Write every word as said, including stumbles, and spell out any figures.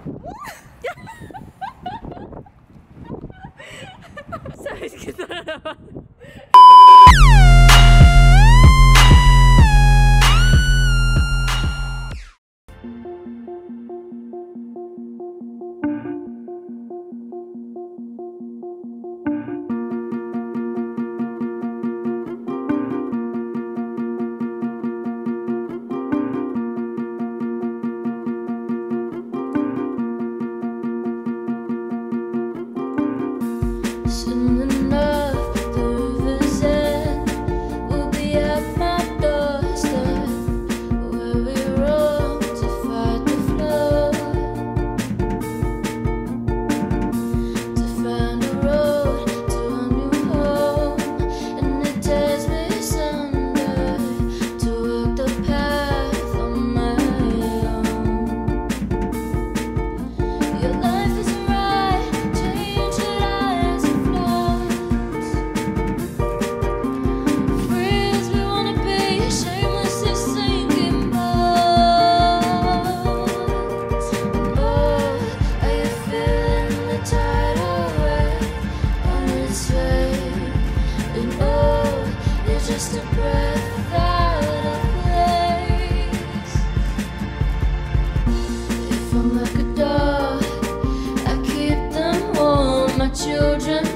¿Sabes qué está grabando? Soon enough, the river's end will be at my doorstep, where we roam to fight the flood, to find a road to a new home, and it tears me asunder to walk the path on my own. Your life is right, change your lives and floods. Free as we wanna be, shamelessly sinking boats. Oh, are you feeling the tidal wave on its way? And oh, you're just a breath without a place. If I'm like a dog, I keep them warm, my children